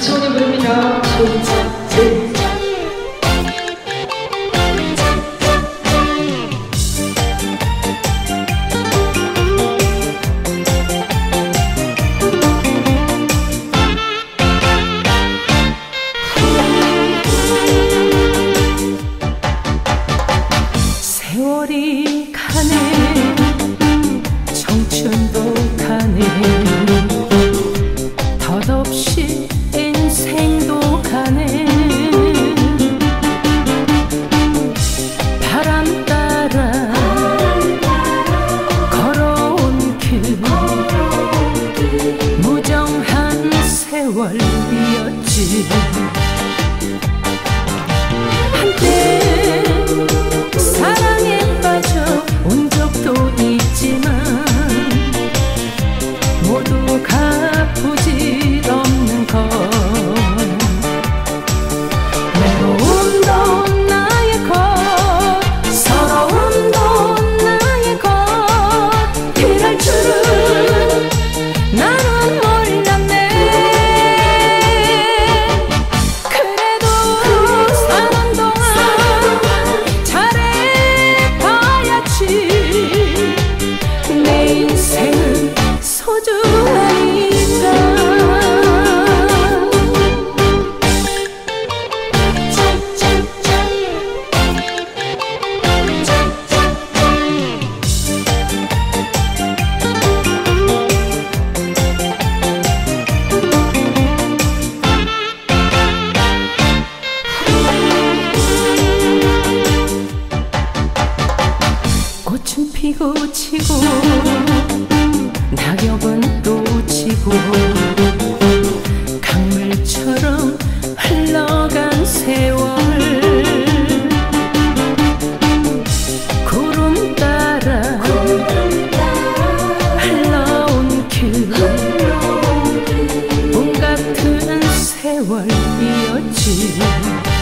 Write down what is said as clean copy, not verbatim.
박지원이 부릅니다. 손잡지. 세월이 가네, 청춘도 가네, 덧없이 인생도 가네. 바람 따라 걸어온 길, 무정한 세월이었지. 한때 사랑에 빠져 온 적도 있지만 모두가 부질없는 것. 외로움도 나의 것, 서러움도 나의 것. 이럴 줄은 나는 몰랐네. 그래도 사는 동안 잘해봐야지. 내 인생은 소중하니까. 꽃은 피고 지고 낙엽은 또 지고 강물처럼 흘러간 세월. 구름 따라 흘러온 길, 꿈 같은 세월이었지.